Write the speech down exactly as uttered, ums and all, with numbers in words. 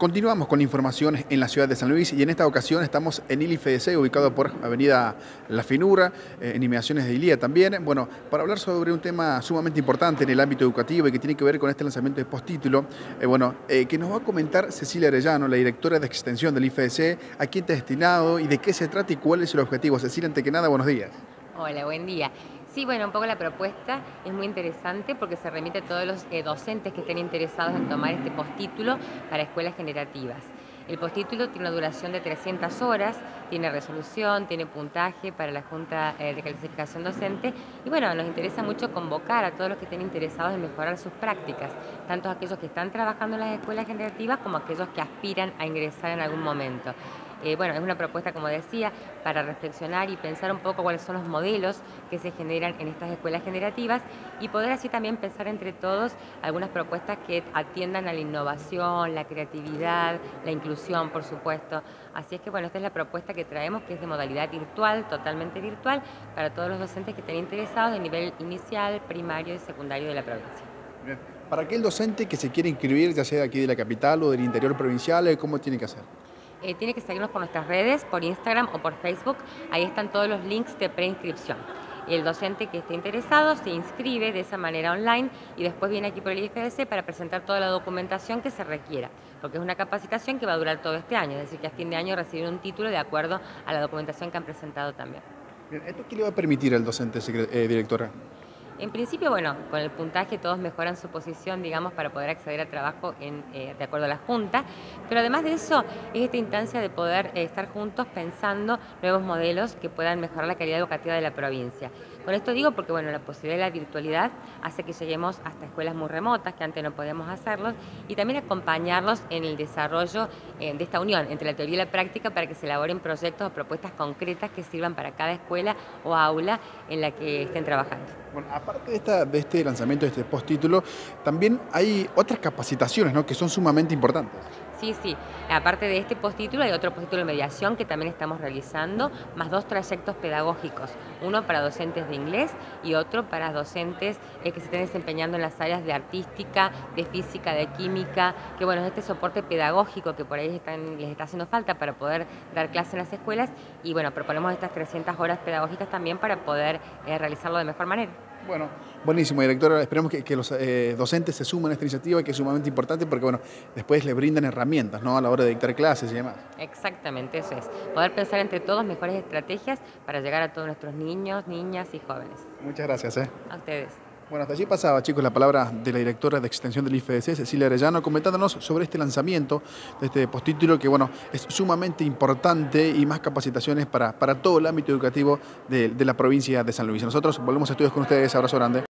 Continuamos con la información en la ciudad de San Luis y en esta ocasión estamos en I L I F E D C, ubicado por Avenida La Finura, eh, en inmediaciones de Ilía también. Bueno, para hablar sobre un tema sumamente importante en el ámbito educativo y que tiene que ver con este lanzamiento de postítulo, eh, bueno, eh, que nos va a comentar Cecilia Arellano, la directora de extensión del I L I F E D C, a quién está destinado y de qué se trata y cuál es el objetivo. Cecilia, ante que nada, buenos días. Hola, buen día. Sí, bueno, un poco la propuesta es muy interesante porque se remite a todos los eh, docentes que estén interesados en tomar este postítulo para escuelas generativas. El postítulo tiene una duración de trescientas horas, tiene resolución, tiene puntaje para la Junta eh, de Calificación Docente y bueno, nos interesa mucho convocar a todos los que estén interesados en mejorar sus prácticas, tanto aquellos que están trabajando en las escuelas generativas como aquellos que aspiran a ingresar en algún momento. Eh, bueno, es una propuesta, como decía, para reflexionar y pensar un poco cuáles son los modelos que se generan en estas escuelas generativas y poder así también pensar entre todos algunas propuestas que atiendan a la innovación, la creatividad, la inclusión, por supuesto. Así es que, bueno, esta es la propuesta que traemos, que es de modalidad virtual, totalmente virtual, para todos los docentes que estén interesados de nivel inicial, primario y secundario de la provincia. Bien. Para aquel docente que se quiere inscribir, ya sea de aquí de la capital o del interior provincial, ¿cómo tiene que hacer? Eh, tiene que seguirnos por nuestras redes, por Instagram o por Facebook. Ahí están todos los links de preinscripción. El docente que esté interesado se inscribe de esa manera online y después viene aquí por el I L I F E D C para presentar toda la documentación que se requiera, porque es una capacitación que va a durar todo este año, es decir, que a fin de año reciben un título de acuerdo a la documentación que han presentado también. Bien, ¿esto qué le va a permitir al docente, eh, directora? En principio, bueno, con el puntaje todos mejoran su posición, digamos, para poder acceder al trabajo en, eh, de acuerdo a la Junta, pero además de eso es esta instancia de poder eh, estar juntos pensando nuevos modelos que puedan mejorar la calidad educativa de la provincia. Con esto digo porque, bueno, la posibilidad de la virtualidad hace que lleguemos hasta escuelas muy remotas, que antes no podíamos hacerlos, y también acompañarlos en el desarrollo eh, de esta unión entre la teoría y la práctica para que se elaboren proyectos o propuestas concretas que sirvan para cada escuela o aula en la que estén trabajando. Bueno, aparte de, esta, de este lanzamiento, de este postítulo, también hay otras capacitaciones, ¿no?, que son sumamente importantes. Sí, sí. Aparte de este postítulo, hay otro postítulo de mediación que también estamos realizando, más dos trayectos pedagógicos, uno para docentes de inglés y otro para docentes eh, que se estén desempeñando en las áreas de artística, de física, de química, que bueno, es este soporte pedagógico que por ahí están, les está haciendo falta para poder dar clase en las escuelas y bueno, proponemos estas trescientas horas pedagógicas también para poder eh, realizarlo de mejor manera. Bueno, buenísimo, directora. Esperemos que, que los eh, docentes se sumen a esta iniciativa, que es sumamente importante porque, bueno, después les brindan herramientas, ¿no?, a la hora de dictar clases y demás. Exactamente, eso es. Poder pensar entre todos mejores estrategias para llegar a todos nuestros niños, niñas y jóvenes. Muchas gracias. ¿eh? A ustedes. Bueno, hasta allí pasaba, chicos, la palabra de la directora de extensión del I L I F E D C, Cecilia Arellano, comentándonos sobre este lanzamiento de este postítulo que, bueno, es sumamente importante y más capacitaciones para, para todo el ámbito educativo de, de la provincia de San Luis. Nosotros volvemos a estudios con ustedes. Abrazo grande.